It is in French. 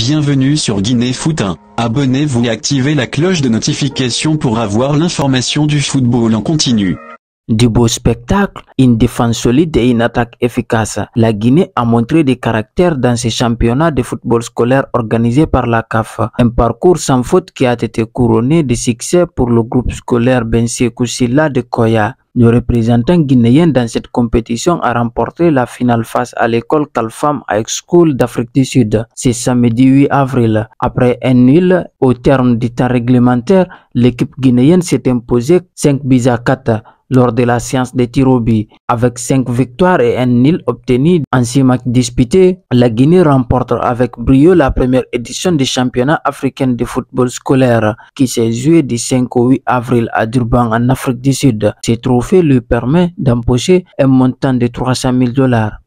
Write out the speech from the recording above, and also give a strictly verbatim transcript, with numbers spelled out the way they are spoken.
Bienvenue sur Guinée Foot un. Abonnez-vous et activez la cloche de notification pour avoir l'information du football en continu. Du beau spectacle, une défense solide et une attaque efficace. La Guinée a montré des caractères dans ces championnats de football scolaire organisés par la C A F. Un parcours sans faute qui a été couronné de succès pour le groupe scolaire Bensekou Silla de Koya. Le représentant guinéen dans cette compétition a remporté la finale face à l'école Kalfam High School d'Afrique du Sud. C'est samedi huit avril. Après un nul au terme du temps réglementaire, l'équipe guinéenne s'est imposée cinq buts à quatre lors de la séance de tir au but. Avec cinq victoires et un nul obtenus en six matchs disputés, la Guinée remporte avec brio la première édition du championnat africain de football scolaire qui s'est joué du cinq au huit avril à Durban en Afrique du Sud. Ce trophée lui permet d'empocher un montant de trois cent mille dollars.